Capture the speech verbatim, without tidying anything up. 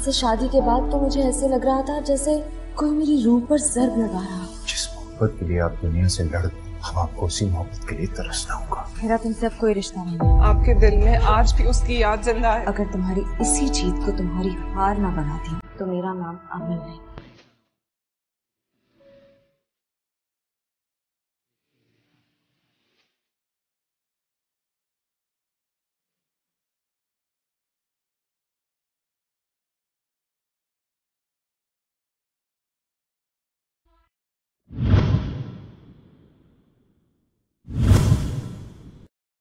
आपसे शादी के बाद तो मुझे ऐसे लग रहा था जैसे कोई मेरी रूह पर ज़र्ब लगा रहा। जिस मोहब्बत के लिए आप दुनिया से लड़ गए, हम आपको उसी मोहब्बत के लिए तरसना होगा। मेरा तुमसे अब कोई रिश्ता नहीं। आपके दिल में आज भी उसकी याद जिंदा है। अगर तुम्हारी इसी जीत को तुम्हारी हार ना बनाती तो मेरा नाम अमल नहीं।